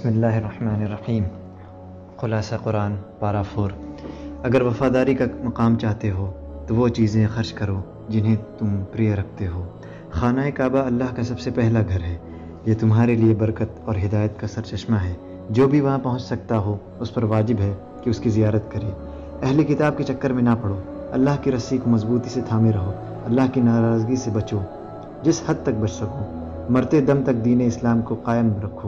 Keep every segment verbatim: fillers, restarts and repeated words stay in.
بسم اللہ الرحمن الرحیم۔ خلاصہ قرآن پارہ فور۔ اگر وفاداری کا مقام چاہتے ہو تو وہ چیزیں خرچ کرو جنہیں تم پریہ رکھتے ہو۔ خانہ کعبہ اللہ کا سب سے پہلا گھر ہے۔ یہ تمہارے لیے برکت اور ہدایت کا سرچشمہ ہے۔ جو بھی وہاں پہنچ سکتا ہو اس پر واجب ہے کہ اس کی زیارت کرے۔ اہل کتاب کے چکر میں نہ پڑو۔ اللہ کی رسی کو مضبوطی سے تھامے رہو۔ اللہ کی ناراضگی سے بچو جس حد تک بچ سکو۔ مرتے دم تک دین اسلام کو قائم رکھو۔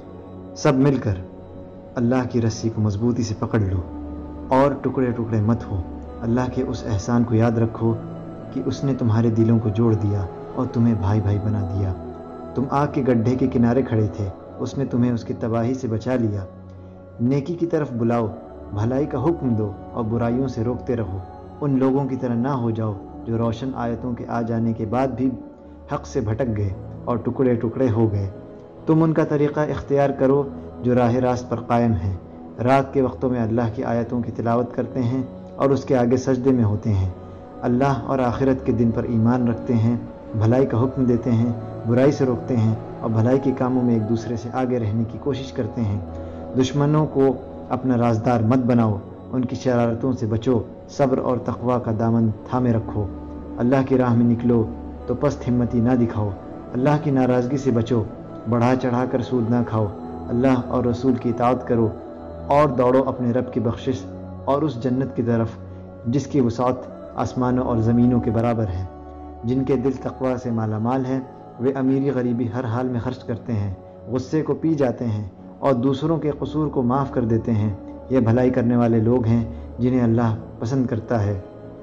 سب مل کر اللہ کی رسی کو مضبوطی سے پکڑ لو اور ٹکڑے ٹکڑے مت ہو۔ اللہ کے اس احسان کو یاد رکھو کہ اس نے تمہارے دلوں کو جوڑ دیا اور تمہیں بھائی بھائی بنا دیا۔ تم آگ کے گڈھے کے کنارے کھڑے تھے، اس نے تمہیں اس کی تباہی سے بچا لیا۔ نیکی کی طرف بلاؤ، بھلائی کا حکم دو اور برائیوں سے روکتے رہو۔ ان لوگوں کی طرح نہ ہو جاؤ جو روشن آیتوں کے آ جانے کے بعد بھی حق سے بھٹک گئے اور ٹکڑے ٹکڑے ہو گئے۔ تم ان کا طریقہ اختیار کرو جو راہ راست پر قائم ہے۔ رات کے وقتوں میں اللہ کی آیتوں کی تلاوت کرتے ہیں اور اس کے آگے سجدے میں ہوتے ہیں۔ اللہ اور آخرت کے دن پر ایمان رکھتے ہیں، بھلائی کا حکم دیتے ہیں، برائی سے روکتے ہیں اور بھلائی کے کاموں میں ایک دوسرے سے آگے رہنے کی کوشش کرتے ہیں۔ دشمنوں کو اپنا رازدار مت بناؤ، ان کی شرارتوں سے بچو، صبر اور تقوی کا دامن تھامے رکھو۔ اللہ کی راہ میں نکلو تو پست ہمتی نہ دکھاؤ۔ اللہ کی ناراضگی سے بچو، بڑھا چڑھا کر سود نہ کھاؤ۔ اللہ اور رسول کی اطاعت کرو اور دوڑو اپنے رب کی بخشش اور اس جنت کی طرف جس کی وسعت آسمانوں اور زمینوں کے برابر ہے۔ جن کے دل تقوی سے مالا مال ہے وہ امیری غریبی ہر حال میں خرچ کرتے ہیں، غصے کو پی جاتے ہیں اور دوسروں کے قصور کو معاف کر دیتے ہیں۔ یہ بھلائی کرنے والے لوگ ہیں جنہیں اللہ پسند کرتا ہے۔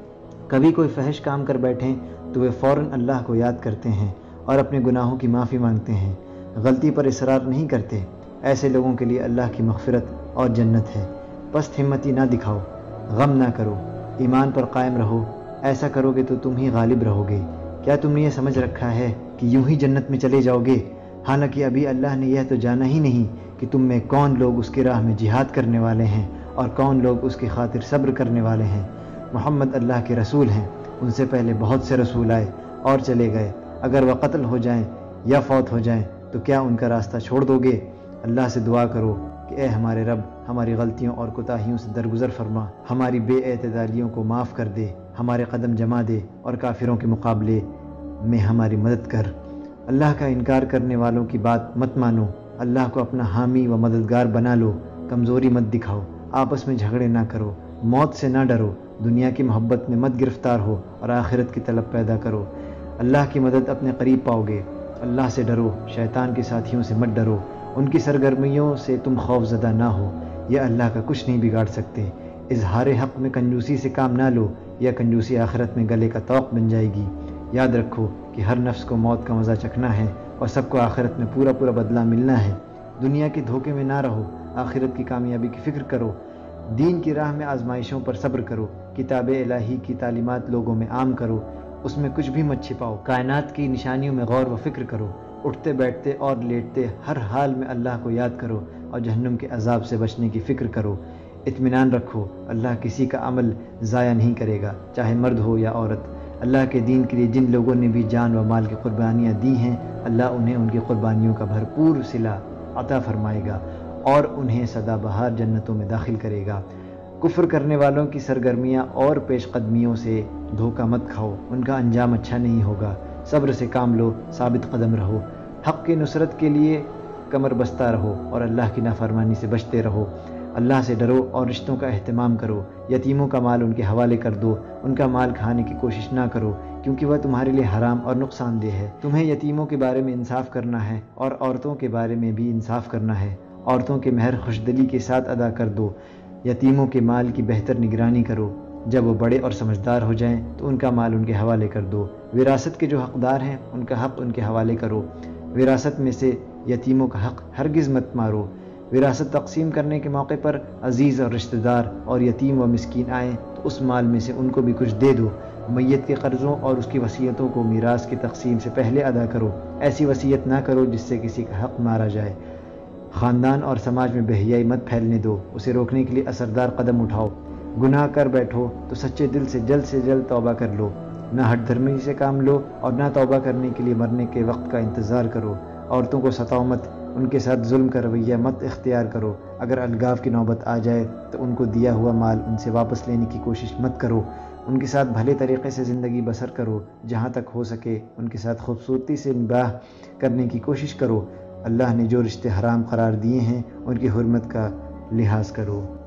کبھی کوئی فحش کام کر بیٹھیں تو وہ فوراً اللہ کو یاد کرتے ہیں اور اپنے گناہوں کی معافی مانگتے ہیں، غلطی پر اصرار نہیں کرتے۔ ایسے لوگوں کے لیے اللہ کی مغفرت اور جنت ہے۔ پست ہمتی نہ دکھاؤ، غم نہ کرو، ایمان پر قائم رہو۔ ایسا کرو گے تو تم ہی غالب رہو گے۔ کیا تم نے یہ سمجھ رکھا ہے کہ یوں ہی جنت میں چلے جاؤ گے؟ حالانکہ ابھی اللہ نے یہ تو جانا ہی نہیں کہ تم میں کون لوگ اس کی راہ میں جہاد کرنے والے ہیں اور کون لوگ اس کی خاطر صبر کرنے والے ہیں۔ محمد اللہ کے رسول ہیں، ان سے پہلے بہت سے رسول آئے اور چلے گئے۔ اگر وہ قتل ہو جائیں یا فوت ہو جائیں تو کیا ان کا راستہ چھوڑ دو گے؟ اللہ سے دعا کرو کہ اے ہمارے رب، ہماری غلطیوں اور کوتاہیوں سے درگزر فرما، ہماری بے اعتدالیوں کو معاف کر دے، ہمارے قدم جما دے اور کافروں کے مقابلے میں ہماری مدد کر۔ اللہ کا انکار کرنے والوں کی بات مت مانو، اللہ کو اپنا حامی و مددگار بنا لو۔ کمزوری مت دکھاؤ، آپس میں جھگڑے نہ کرو، موت سے نہ ڈرو، دنیا کی محبت میں مت گرفتار ہو اور آخرت کی طلب پیدا کرو۔ اللہ کی مدد اپنے قریب پاؤ گے۔ اللہ سے ڈرو، شیطان کے ساتھیوں سے مت ڈرو، ان کی سرگرمیوں سے تم خوف زدہ نہ ہو، یہ اللہ کا کچھ نہیں بگاڑ سکتے۔ اظہار حق میں کنجوسی سے کام نہ لو، یہ کنجوسی آخرت میں گلے کا طوق بن جائے گی۔ یاد رکھو کہ ہر نفس کو موت کا مزہ چکھنا ہے اور سب کو آخرت میں پورا پورا بدلہ ملنا ہے۔ دنیا کے دھوکے میں نہ رہو، آخرت کی کامیابی کی فکر کرو۔ دین کی راہ میں آزمائشوں پر صبر کرو، کتاب الہی کی تعلیمات لوگوں میں عام کرو، اس میں کچھ بھی مت چھپاؤ۔ کائنات کی نشانیوں میں غور و فکر کرو، اٹھتے بیٹھتے اور لیٹتے ہر حال میں اللہ کو یاد کرو اور جہنم کے عذاب سے بچنے کی فکر کرو۔ اطمینان رکھو، اللہ کسی کا عمل ضائع نہیں کرے گا، چاہے مرد ہو یا عورت۔ اللہ کے دین کے لیے جن لوگوں نے بھی جان و مال کی قربانیاں دی ہیں، اللہ انہیں ان کی قربانیوں کا بھرپور صلہ عطا فرمائے گا اور انہیں سدا بہار جنتوں میں داخل کرے گا۔ کفر کرنے والوں کی سرگرمیاں اور پیش قدمیوں سے دھوکہ مت کھاؤ، ان کا انجام اچھا نہیں ہوگا۔ صبر سے کام لو، ثابت قدم رہو، حق کی نصرت کے لیے کمر بستہ رہو اور اللہ کی نافرمانی سے بچتے رہو۔ اللہ سے ڈرو اور رشتوں کا اہتمام کرو۔ یتیموں کا مال ان کے حوالے کر دو، ان کا مال کھانے کی کوشش نہ کرو کیونکہ وہ تمہارے لیے حرام اور نقصان دہ ہے۔ تمہیں یتیموں کے بارے میں انصاف کرنا ہے اور عورتوں کے بارے میں بھی انصاف کرنا ہے۔ عورتوں کے مہر خوشدلی کے ساتھ ادا کر دو۔ یتیموں کے مال کی بہتر نگرانی کرو۔ جب وہ بڑے اور سمجھدار ہو جائیں تو ان کا مال ان کے حوالے کر دو۔ وراثت کے جو حقدار ہیں ان کا حق ان کے حوالے کرو۔ وراثت میں سے یتیموں کا حق ہرگز مت مارو۔ وراثت تقسیم کرنے کے موقع پر عزیز اور رشتہ دار اور یتیم و مسکین آئیں تو اس مال میں سے ان کو بھی کچھ دے دو۔ میت کے قرضوں اور اس کی وصیتوں کو میراث کی تقسیم سے پہلے ادا کرو۔ ایسی وصیت نہ کرو جس سے کسی کا حق مارا جائے۔ خاندان اور سماج میں بے حیائی مت پھیلنے دو، اسے روکنے کے لیے اثردار قدم اٹھاؤ۔ گناہ کر بیٹھو تو سچے دل سے جلد سے جلد توبہ کر لو، نہ ہٹ دھرمی سے کام لو اور نہ توبہ کرنے کے لیے مرنے کے وقت کا انتظار کرو۔ عورتوں کو ستاؤ مت، ان کے ساتھ ظلم کا رویہ مت اختیار کرو۔ اگر الگاو کی نوبت آ جائے تو ان کو دیا ہوا مال ان سے واپس لینے کی کوشش مت کرو۔ ان کے ساتھ بھلے طریقے سے زندگی بسر کرو، جہاں تک ہو سکے ان کے ساتھ خوبصورتی سے نباہ کرنے کی کوشش کرو۔ اللہ نے جو رشتے حرام قرار دیے ہیں ان کی حرمت کا لحاظ کرو۔